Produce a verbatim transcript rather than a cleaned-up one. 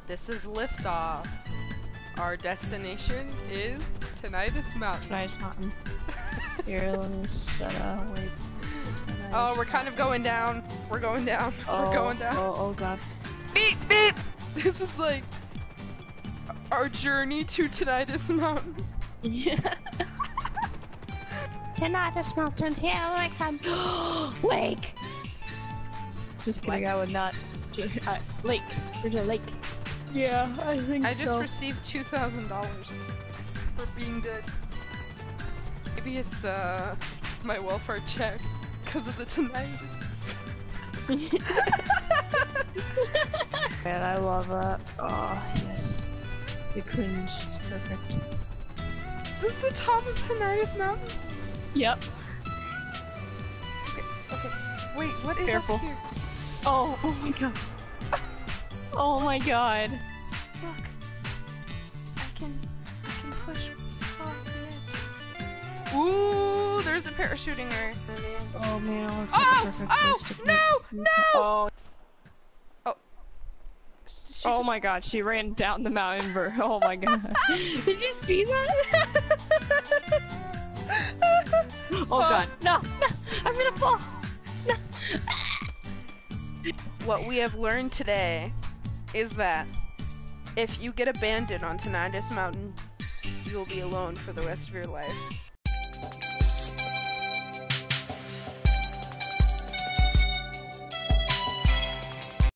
This is liftoff. Our destination is Tinnitus Mountain. Tinnitus Mountain. Here, let me set up. Wait. Oh, we're kind of going down. We're going down. Oh, we're going down. Oh, oh god. Beep, beep! This is like our journey to Tinnitus Mountain. Yeah. Tinnitus Mountain, here I come. Lake! Just kidding, I would not. Uh, lake. There's a lake. Yeah, I think I just so. received two thousand dollars for being dead. Maybe it's uh my welfare check because of the tinnitus. Man, I love that. Oh, yes. The cringe is perfect. Is this the top of Tinnitus Mountain? Yep. Okay, okay. Wait, what is Careful. up here? Oh, oh my god. Oh my god. Look. I can I can push off the edge. Ooh, there's a parachuting area. Oh man, it looks Oh, like a perfect oh, place to no, place. no! Oh. Oh. She Oh just- my god, she ran down the mountain for- oh my god. Did you see that? Oh god, no, no, I'm gonna fall! No! What we have learned today is that if you get abandoned on Tinnitus Mountain, you'll be alone for the rest of your life.